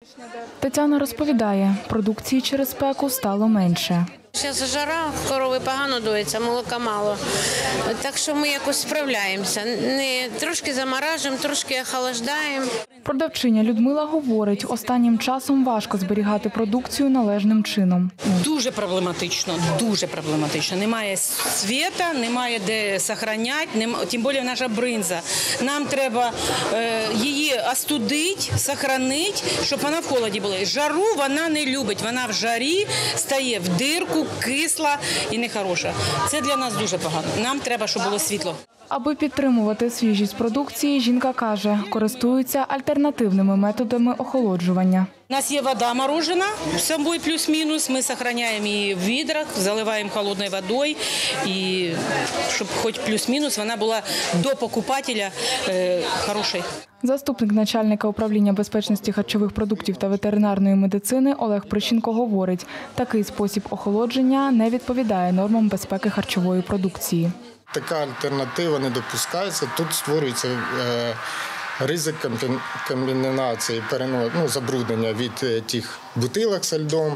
Тетяна розповідає, продукції через спеку стало менше. Зараз жара, корови погано доїться, молока мало. Так що ми якось справляємося. Трошки заморажуємо, трошки охолоджуємо. Продавчиня Людмила говорить, останнім часом важко зберігати продукцію належним чином. Дуже проблематично, дуже проблематично. Немає світа, немає де зберігати, тим більше наша бринза. Нам треба її остудити, зберігати, щоб вона в холоді була. Жару вона не любить, вона в жарі стає в дирку, кисла і нехороша. Це для нас дуже погано. Нам треба, щоб було світло. Аби підтримувати свіжість продукції, жінка каже, користуються альтернативними методами охолоджування. У нас є вода морожена, самой плюс-мінус, ми зберігаємо її в відрах, заливаємо холодною водою, і щоб хоч плюс-мінус вона була до покупателя хорошою. Заступник начальника управління безпечності харчових продуктів та ветеринарної медицини Олег Прищенко говорить, такий спосіб охолодження не відповідає нормам безпеки харчової продукції. Така альтернатива не допускається. Тут створюється ризик контамінації, забруднення від тих бутилок з льдом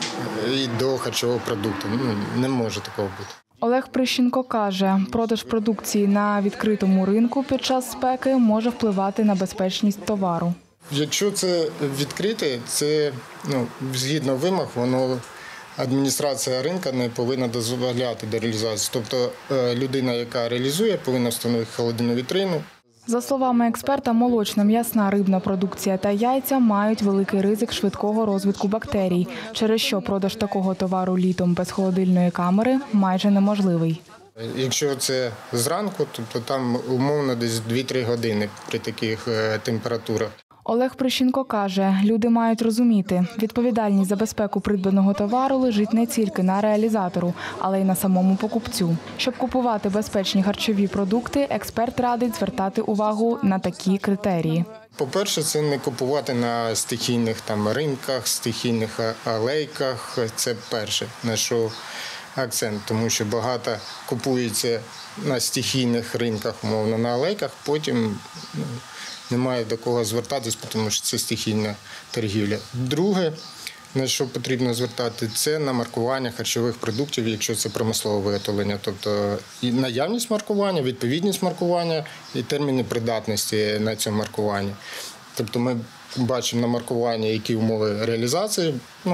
і до харчового продукту. Не може такого бути. Олег Прищенко каже, продаж продукції на відкритому ринку під час спеки може впливати на безпечність товару. Якщо це відкрите, це згідно вимог, адміністрація ринку не повинна дозволяти до реалізації. Тобто людина, яка реалізує, повинна встановити холодильну вітрину. За словами експерта, молочна, м'ясна, рибна продукція та яйця мають великий ризик швидкого розвитку бактерій, через що продаж такого товару літом без холодильної камери майже неможливий. Якщо це зранку, то там умовно десь 2-3 години при таких температурах. Олег Прищенко каже, люди мають розуміти, відповідальність за безпеку придбаного товару лежить не тільки на реалізатору, але й на самому покупцю. Щоб купувати безпечні харчові продукти, експерт радить звертати увагу на такі критерії. По-перше, це не купувати на стихійних ринках, стихійних алейках. Це перше, на що акцент, тому що багато купується на стихійних ринках, умовно, на алейках, потім немає до кого звертатись, тому що це стихійна торгівля. Друге, на що потрібно звертати, це на маркування харчових продуктів, якщо це промислове виготовлення. Тобто і наявність маркування, відповідність маркування і терміни придатності на цьому маркуванні. Тобто ми бачимо на маркуванні, які умови реалізації.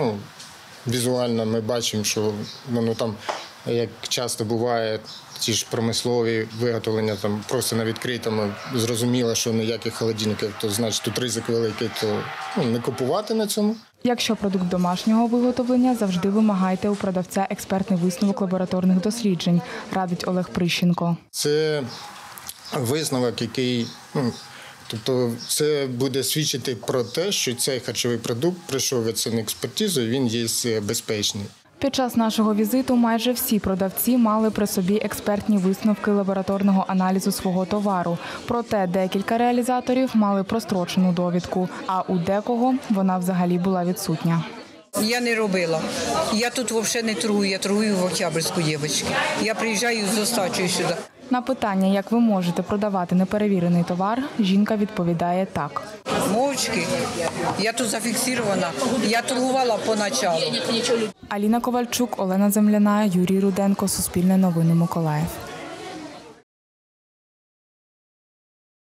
Візуально ми бачимо, що воно там, як часто буває, ті ж промислові виготовлення просто на відкритому, зрозуміло, що ніяких холодильників, то значить тут ризик великий, то не купувати на цьому. Якщо продукт домашнього виготовлення, завжди вимагайте у продавця експертний висновок лабораторних досліджень, радить Олег Прищенко. Це висновок, який, тобто це буде свідчити про те, що цей харчовий продукт пройшов експертизу і він є безпечний. Під час нашого візиту майже всі продавці мали при собі експертні висновки лабораторного аналізу свого товару. Проте декілька реалізаторів мали прострочену довідку, а у декого вона взагалі була відсутня. Я не робила. Я тут взагалі не торгую, я торгую в Октябрьську, дівчатки. Я приїжджаю з остачею сюди. На питання, як ви можете продавати неперевірений товар, жінка відповідає так. Мовчки. Я тут зафіксирована. Я торгувала поначалу. Аліна Ковальчук, Олена Земляна, Юрій Руденко, Суспільне новини, Миколаїв.